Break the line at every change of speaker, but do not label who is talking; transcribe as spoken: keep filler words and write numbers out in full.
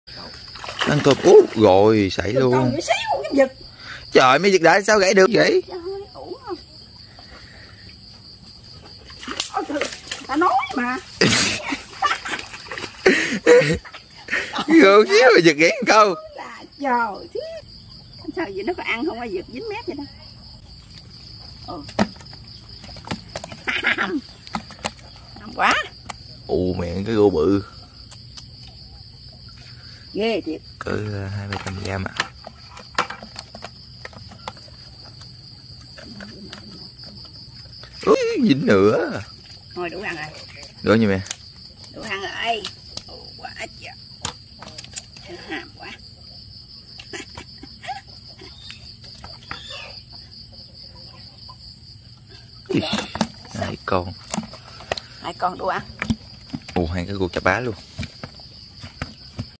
Ăn cơm út rồi xảy luôn.
Còn xíu cái giật.
Trời, mấy giật đã sao gãy được vậy?
Ta nói mà.
Gương xíu rồi giật gãy một câu.
Là trời thiết. Sao vậy, nó có ăn không ai giật dính mép vậy đó. Ừ. Ngon quá.
Ù mẹ, cái gô bự.
Ghê thiệt.
Cỡ hai ba trăm gram ạ. Úi, dính nữa.
Thôi đủ ăn rồi.
Đủ như mẹ.
Đủ ăn rồi. Ồ, quá trời. Hàm quá.
Hai con.
Hai con đủ ăn.
Ồ, hai cái guộc chà bá luôn.